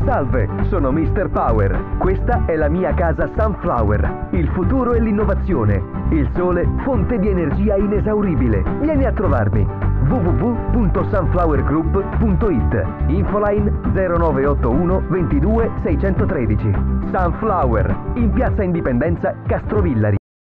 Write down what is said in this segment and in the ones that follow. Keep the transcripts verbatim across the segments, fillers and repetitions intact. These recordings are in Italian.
Salve, sono mister Power. Questa è la mia casa Sunflower. Il futuro è l'innovazione. Il sole, fonte di energia inesauribile. Vieni a trovarmi. w w w punto sunflower group punto it. Infoline zero nove otto uno ventidue seicentotredici. Sunflower, in piazza Indipendenza, Castrovillari.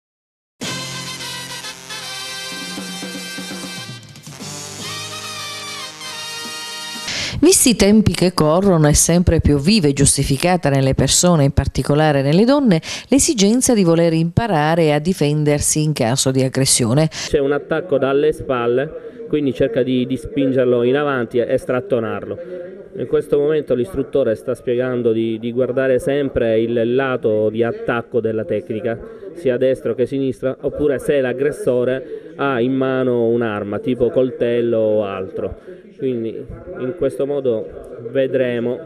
Visti i tempi che corrono, è sempre più viva e giustificata nelle persone, in particolare nelle donne, l'esigenza di voler imparare a difendersi in caso di aggressione. C'è un attacco dalle spalle, quindi cerca di, di spingerlo in avanti e strattonarlo. In questo momento l'istruttore sta spiegando di, di guardare sempre il lato di attacco della tecnica, sia destro che sinistra, oppure se l'aggressore ha in mano un'arma, tipo coltello o altro. Quindi in questo modo vedremo,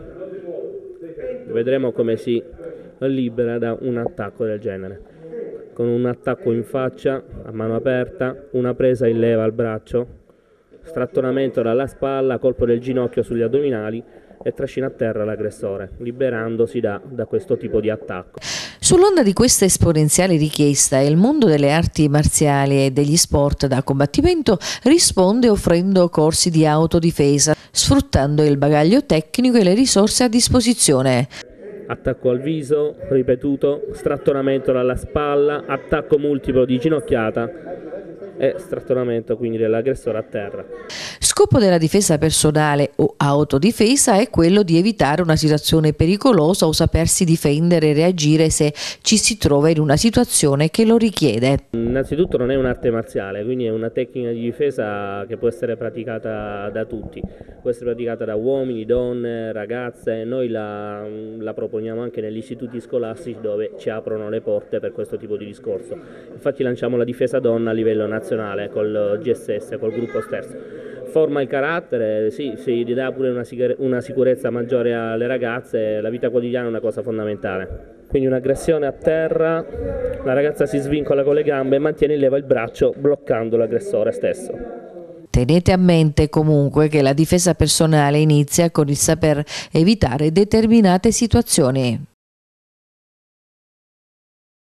vedremo come si libera da un attacco del genere. Con un attacco in faccia, a mano aperta, una presa in leva al braccio, strattonamento dalla spalla, colpo del ginocchio sugli addominali e trascina a terra l'aggressore, liberandosi da, da questo tipo di attacco. Sull'onda di questa esponenziale richiesta, il mondo delle arti marziali e degli sport da combattimento risponde offrendo corsi di autodifesa, sfruttando il bagaglio tecnico e le risorse a disposizione. Attacco al viso, ripetuto, strattonamento dalla spalla, attacco multiplo di ginocchiata e strattonamento quindi dell'aggressore a terra. Scopo della difesa personale o autodifesa è quello di evitare una situazione pericolosa o sapersi difendere e reagire se ci si trova in una situazione che lo richiede. Innanzitutto non è un'arte marziale, quindi è una tecnica di difesa che può essere praticata da tutti, può essere praticata da uomini, donne, ragazze. Noi la, la proponiamo anche negli istituti scolastici dove ci aprono le porte per questo tipo di discorso. Infatti lanciamo la difesa donna a livello nazionale col G S S, col gruppo stesso. Forma il carattere, sì, si dà pure una, una sicurezza maggiore alle ragazze, la vita quotidiana è una cosa fondamentale. Quindi un'aggressione a terra, la ragazza si svincola con le gambe e mantiene in leva il braccio bloccando l'aggressore stesso. Tenete a mente comunque che la difesa personale inizia con il saper evitare determinate situazioni.